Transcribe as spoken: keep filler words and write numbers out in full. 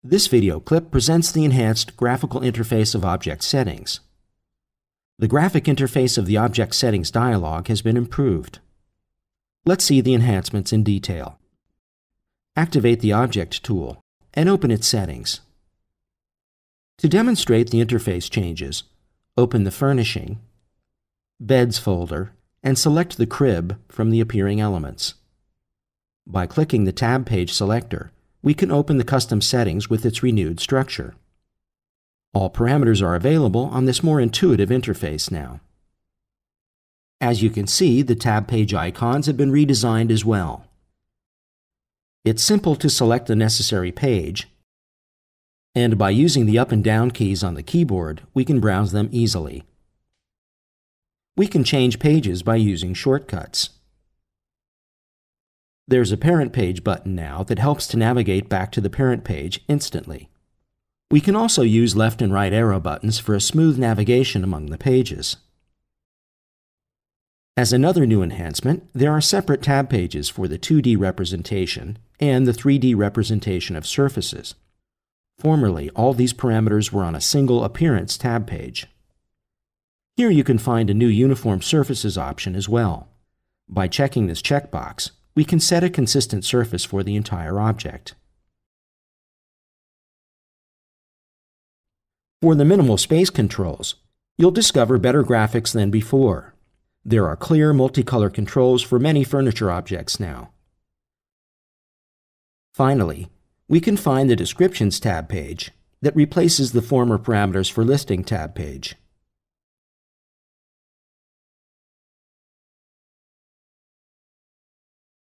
This video clip presents the enhanced graphical interface of object settings. The graphic interface of the object settings dialog has been improved. Let's see the enhancements in detail. Activate the Object tool and open its settings. To demonstrate the interface changes, open the Furnishing, Beds folder and select the crib from the appearing elements. By clicking the Tab Page selector, we can open the custom settings with its renewed structure. All parameters are available on this more intuitive interface now. As you can see, the tab page icons have been redesigned as well. It's simple to select the necessary page, and by using the up and down keys on the keyboard, we can browse them easily. We can change pages by using shortcuts. There's a Parent Page button now that helps to navigate back to the parent page instantly. We can also use left and right arrow buttons for a smooth navigation among the pages. As another new enhancement, there are separate tab pages for the two D representation and the three D representation of surfaces. Formerly, all these parameters were on a single Appearance tab page. Here you can find a new Uniform Surfaces option as well. By checking this checkbox, we can set a consistent surface for the entire object. For the minimal space controls, you'll discover better graphics than before. There are clear multicolor controls for many furniture objects now. Finally, we can find the Descriptions tab page that replaces the former parameters for Listing tab page.